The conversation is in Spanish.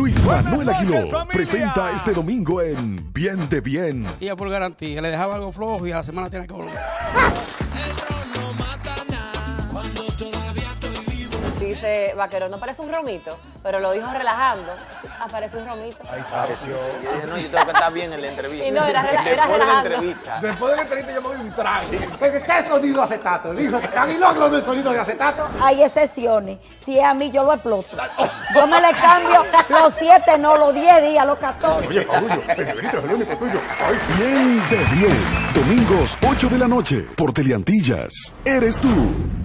Luis Manuel noches, Aguiló familia. presenta este domingo en Bien de Bien. Y por garantía, le dejaba algo flojo y a la semana tiene que volver. Dice Vaquero, no parece un romito, pero lo dijo relajando. Aparece un romito. Ahí pareció. Yo dije, no, yo tengo que estar bien en la entrevista. Y no, era Después de la relajando. entrevista. Después de la entrevista yo me doy un trago. ¿Qué sonido acetato? Dijo Aguiló habló del sonido de acetato. Hay excepciones. Si es a mí, yo lo exploto. Yo me le cambio los 7, no los 10 días, los 14. Oye, Paullo, Benito es el único tuyo. Bien de Bien. Domingos 8 de la noche por Teleantillas. Eres tú.